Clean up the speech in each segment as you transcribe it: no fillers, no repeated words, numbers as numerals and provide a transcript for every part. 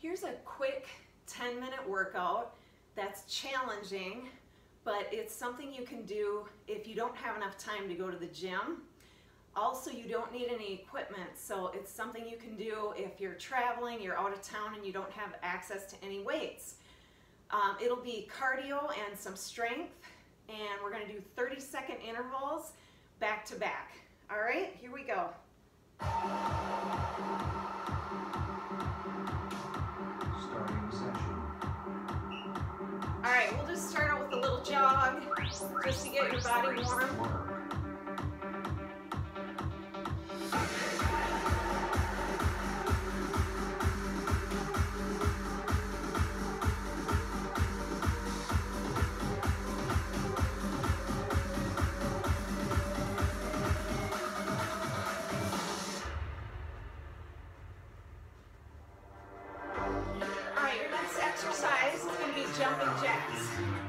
Here's a quick 10-minute workout that's challenging, but it's something you can do if you don't have enough time to go to the gym. Also, you don't need any equipment, so it's something you can do if you're traveling, you're out of town, and you don't have access to any weights. It'll be cardio and some strength, and we're going to do 30-second intervals back to back. All right, here we go. Starting session. All right, we'll just start out with a little jog, just to get your body warm. Exercise is going to be jumping jacks.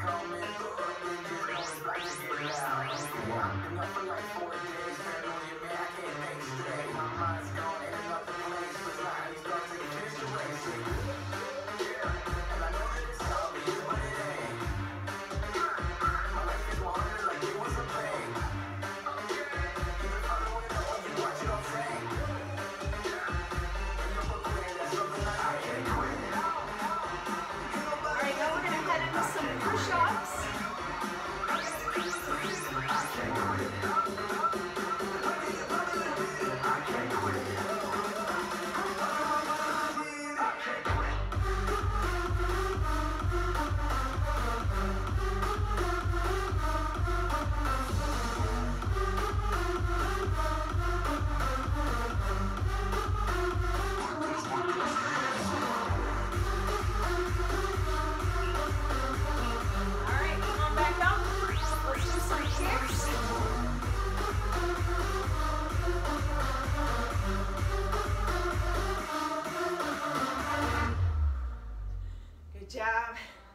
Job.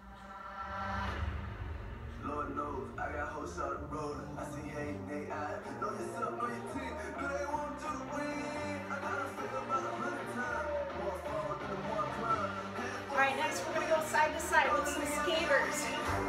Lord knows I got hoes out the road. I see hate in their eyes. Know your up, know your team. Do they want you to win? I gotta feel about 100 times. More fall than more climb. All right, next we're gonna go side to side with some skaters.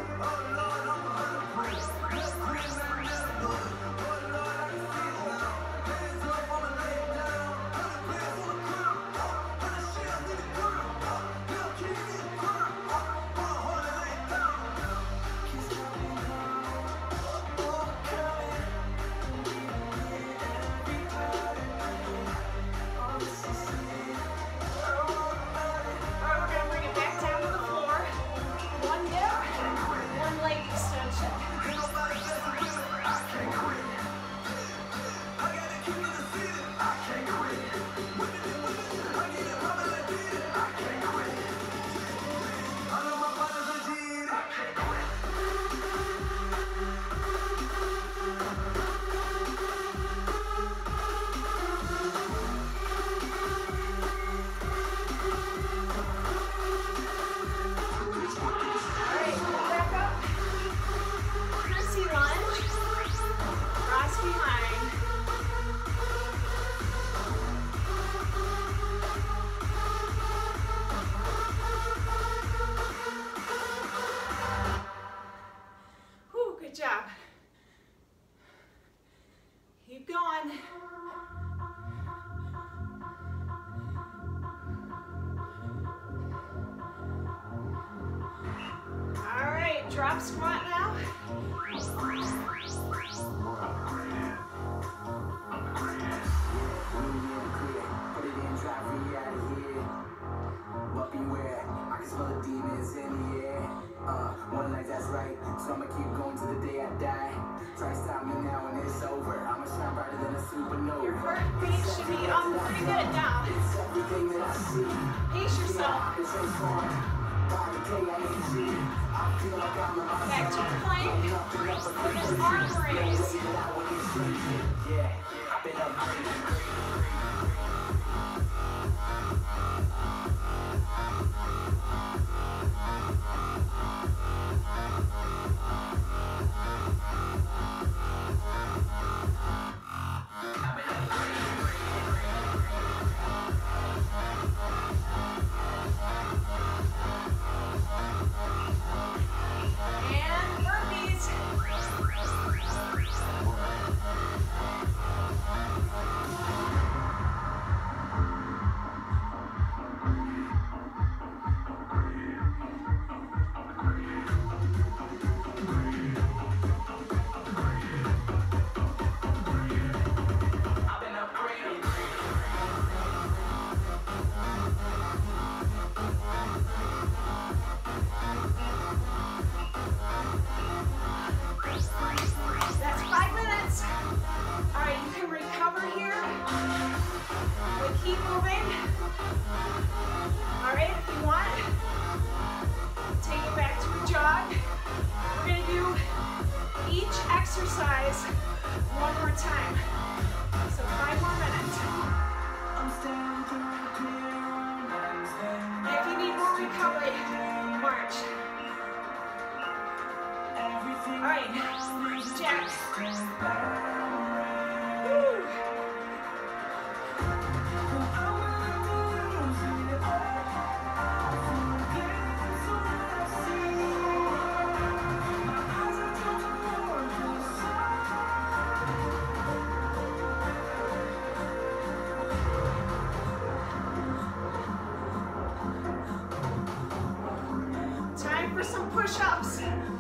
Good job. Keep going. All right, drop squat now. But beware, I can smell the demons in the air. One night, that's right. So I'ma keep going to the day I die. Try to stop me now when it's over. I'ma shine brighter than a supernova. Your heartbeat should be pretty good now. It's everything that I see. Pace yourself. Back to plank with an arm raise. Yeah, I've been upgraded. push-ups.